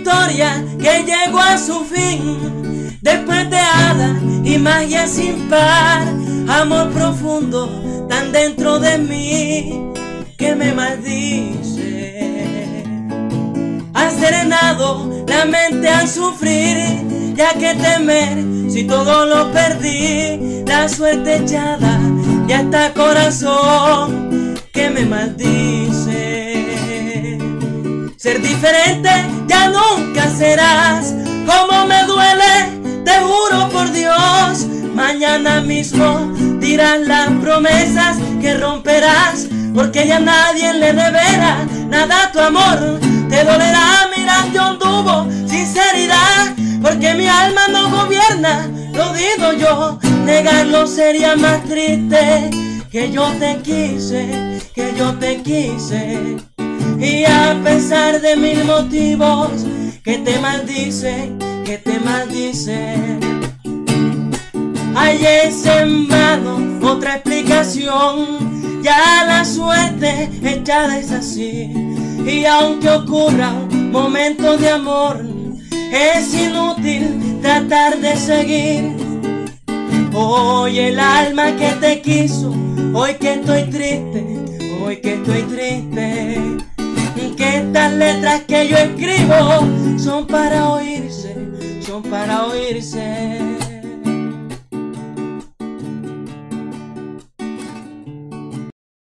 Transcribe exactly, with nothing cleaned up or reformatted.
historia que llegó a su fin, después de hadas y magia sin par, amor profundo tan dentro de mí que me maldice. Has serenado la mente al sufrir, ya que temer si todo lo perdí, la suerte echada ya está corazón que me maldice. Ser diferente ya nunca serás, como me duele, te juro por Dios. Mañana mismo dirás las promesas que romperás, porque ya nadie le deberá nada a tu amor. Te dolerá mirar yo anduvo sinceridad, porque mi alma no gobierna, lo digo yo. Negarlo sería más triste, que yo te quise, que yo te quise. Y a pesar de mil motivos que te maldicen, que te maldicen, hay en vano otra explicación. Ya la suerte echada es así, y aunque ocurran momentos de amor, es inútil tratar de seguir. Hoy el alma que te quiso, hoy que estoy triste, hoy que estoy triste, que estas letras que yo escribo son para oírse, son para oírse.